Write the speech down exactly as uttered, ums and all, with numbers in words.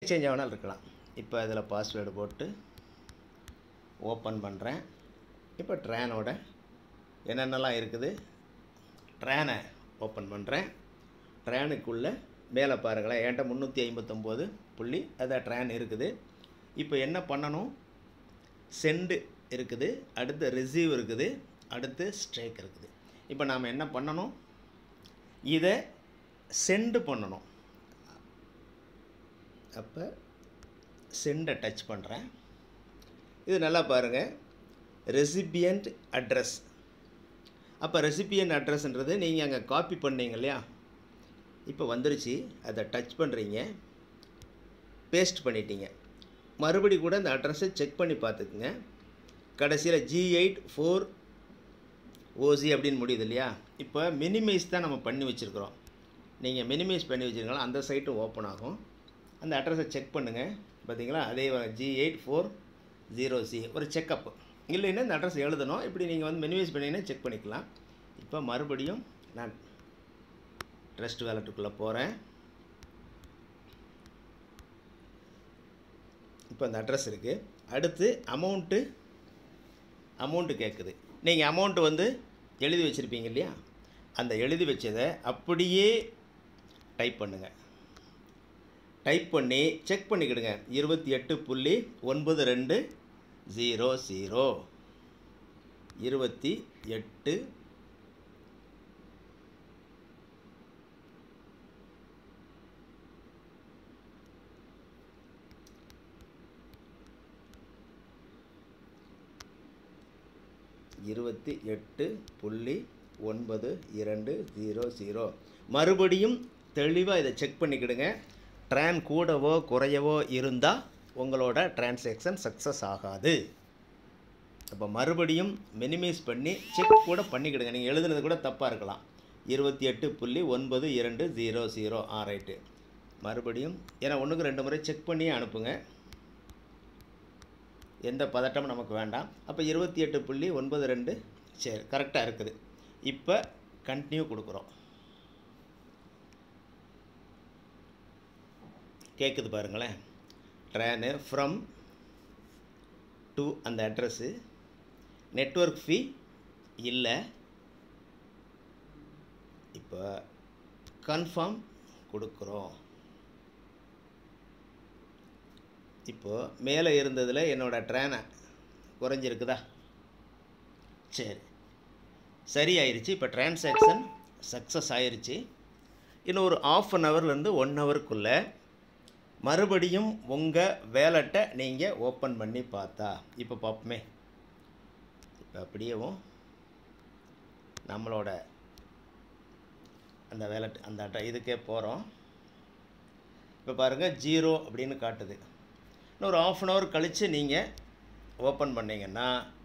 Exchange ஆனாலும் இருக்கலாம். இப்போ அதில் பாஸ்வேர்டு போட்டு ஓப்பன் பண்ணுறேன். இப்போ ட்ரானோட என்னென்னலாம் இருக்குது ட்ரானை ஓப்பன் பண்ணுறேன். ட்ரானுக்குள்ளே மேலே பாருங்களேன், என்கிட்ட முந்நூற்றி ஐம்பத்தொம்போது புள்ளி அதான் ட்ரான் இருக்குது. இப்போ என்ன பண்ணணும், சென்டு இருக்குது, அடுத்து ரிசீவ் இருக்குது, அடுத்து ஸ்ட்ரைக் இருக்குது. இப்போ நாம் என்ன பண்ணணும், இதை சென்டு பண்ணணும். அப்போ சென்டை டச் பண்ணுறேன். இது நல்லா பாருங்கள், ரெசிபியன்ட் அட்ரஸ். அப்போ ரெசிபியன்ட் அட்ரஸ்ன்றது நீங்கள் அங்கே காப்பி பண்ணீங்க இல்லையா, இப்போ வந்துருச்சு. அதை டச் பண்ணுறீங்க, பேஸ்ட் பண்ணிட்டீங்க. மறுபடி கூட அந்த அட்ரஸை செக் பண்ணி பார்த்துக்குங்க. கடைசியில் ஜி எயிட் ஃபோர் ஓசி அப்படின்னு முடியுது இல்லையா. இப்போ மினிமைஸ் தான் நம்ம பண்ணி வச்சுருக்குறோம். நீங்கள் மினிமைஸ் பண்ணி வச்சுருக்கலாம், அந்த சைட்டும் ஓப்பன் ஆகும். அந்த அட்ரஸை செக் பண்ணுங்கள். பார்த்தீங்களா, அதே G eight four zero C ஒரு செக்கப். இல்லைன்னா இந்த அட்ரஸ் எழுதணும். இப்படி நீங்கள் வந்து மினிமைஸ் பண்ணிங்கன்னா செக் பண்ணிக்கலாம். இப்போ மறுபடியும் நான் ட்ரஸ்ட் வேலட்டுக்குள்ளே போகிறேன். இப்போ அந்த அட்ரஸ் இருக்குது. அடுத்து அமௌண்ட்டு அமௌண்ட்டு கேட்குது. நீங்கள் அமௌண்ட்டு வந்து எழுதி வச்சுருப்பீங்க இல்லையா, அந்த எழுதி வச்சதை அப்படியே டைப் பண்ணுங்கள். டைப் பண்ணி செக் பண்ணிக்கிடுங்க. இருபத்தி எட்டு புள்ளி ஒன்பது ரெண்டு ஜீரோ ஜீரோ இருபத்தி எட்டு இருபத்தி எட்டு புள்ளி ஒன்பது இரண்டு ஜீரோ ஜீரோ. மறுபடியும் தெளிவாக இதை செக் பண்ணிக்கிடுங்க. ட்ரான் கூடவோ குறையவோ இருந்தால் உங்களோட டிரான்சாக்ஷன் சக்ஸஸ் ஆகாது. அப்போ மறுபடியும் மினிமைஸ் பண்ணி செக் கூட பண்ணிக்கிடுங்க. நீங்கள் எழுதுனது கூட தப்பாக இருக்கலாம். இருபத்தி எட்டு புள்ளி ஒன்பது இரண்டு ஜீரோ ஜீரோ ஆ ரைட்டு. மறுபடியும் ஏன்னா ஒன்றுக்கு ரெண்டு முறை செக் பண்ணியே அனுப்புங்க, எந்த பதட்டமும் நமக்கு வேண்டாம். அப்போ இருபத்தி எட்டு புள்ளி ஒன்பது ரெண்டு சரி கரெக்டாக இருக்குது. இப்போ கண்டினியூ கொடுக்குறோம். கேட்குது பாருங்களேன், ட்ரானு ஃப்ரம் டு அந்த அட்ரஸ்ஸு, நெட்வொர்க் ஃபீ இல்லை. இப்போ கன்ஃபார்ம் கொடுக்குறோம். இப்போது மேலே இருந்ததில் என்னோடய ட்ரானை குறைஞ்சிருக்குதா, சரி சரி ஆயிடுச்சு. இப்போ டிரான்சாக்ஷன் சக்ஸஸ் ஆயிடுச்சு. இன்னும் ஒரு ஆஃப் அன் ஹவர்லேருந்து ஒன் ஹவருக்குள்ளே மறுபடியும் உங்கள் வேலட்டை நீங்கள் ஓப்பன் பண்ணி பார்த்தா, இப்போ பார்ப்போமே. இப்போ அப்படியேவும் நம்மளோட அந்த வேலட் அந்த அட்டை இதுக்கே போகிறோம். இப்போ பாருங்கள் ஜீரோ அப்படின்னு காட்டுது. இன்னொரு ஆஃப் அன் ஹவர் கழித்து நீங்கள் ஓப்பன் பண்ணிங்கன்னா